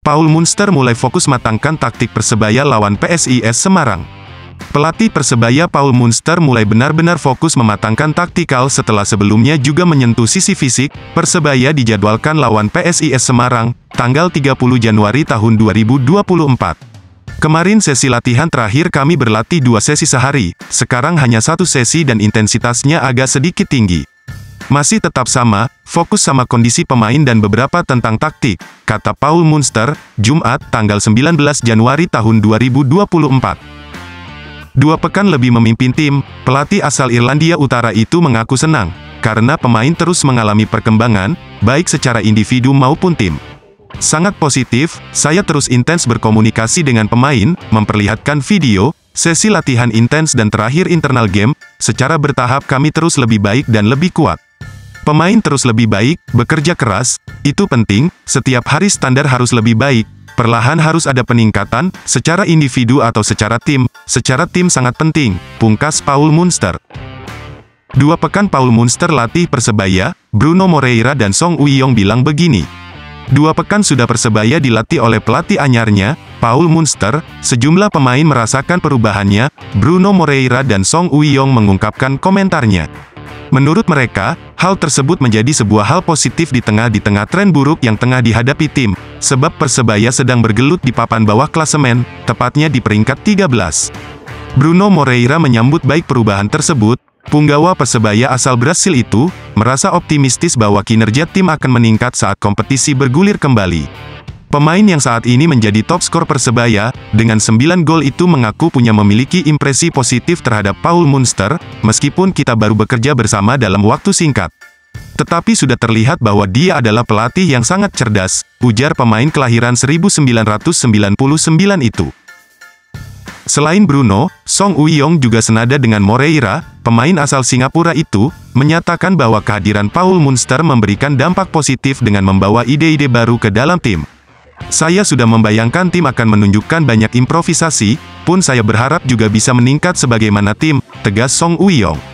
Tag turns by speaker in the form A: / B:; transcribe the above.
A: Paul Munster mulai fokus matangkan taktik Persebaya lawan PSIS Semarang. Pelatih Persebaya Paul Munster mulai benar-benar fokus mematangkan taktikal setelah sebelumnya juga menyentuh sisi fisik. Persebaya dijadwalkan lawan PSIS Semarang, tanggal 30 Januari tahun 2024. Kemarin sesi latihan terakhir kami berlatih 2 sesi sehari, sekarang hanya 1 sesi dan intensitasnya agak sedikit tinggi. Masih tetap sama, fokus sama kondisi pemain dan beberapa tentang taktik, kata Paul Munster, Jumat, tanggal 19 Januari tahun 2024. 2 pekan lebih memimpin tim, pelatih asal Irlandia Utara itu mengaku senang, karena pemain terus mengalami perkembangan, baik secara individu maupun tim. Sangat positif, saya terus intens berkomunikasi dengan pemain, memperlihatkan video, sesi latihan intens dan terakhir internal game, secara bertahap kami terus lebih baik dan lebih kuat. Pemain terus lebih baik, bekerja keras, itu penting, setiap hari standar harus lebih baik, perlahan harus ada peningkatan, secara individu atau secara tim sangat penting, pungkas Paul Munster. 2 pekan Paul Munster latih Persebaya, Bruno Moreira dan Song Uiyong bilang begini. 2 pekan sudah Persebaya dilatih oleh pelatih anyarnya, Paul Munster, sejumlah pemain merasakan perubahannya, Bruno Moreira dan Song Uiyong mengungkapkan komentarnya. Menurut mereka, hal tersebut menjadi sebuah hal positif di tengah tren buruk yang tengah dihadapi tim, sebab Persebaya sedang bergelut di papan bawah klasemen, tepatnya di peringkat 13. Bruno Moreira menyambut baik perubahan tersebut, punggawa Persebaya asal Brasil itu, merasa optimistis bahwa kinerja tim akan meningkat saat kompetisi bergulir kembali. Pemain yang saat ini menjadi top skor Persebaya, dengan 9 gol itu mengaku memiliki impresi positif terhadap Paul Munster, meskipun kita baru bekerja bersama dalam waktu singkat. Tetapi sudah terlihat bahwa dia adalah pelatih yang sangat cerdas, ujar pemain kelahiran 1999 itu. Selain Bruno, Song Uiyong juga senada dengan Moreira, pemain asal Singapura itu, menyatakan bahwa kehadiran Paul Munster memberikan dampak positif dengan membawa ide-ide baru ke dalam tim. Saya sudah membayangkan tim akan menunjukkan banyak improvisasi, pun saya berharap juga bisa meningkat sebagaimana tim, tegas Song Uiyong.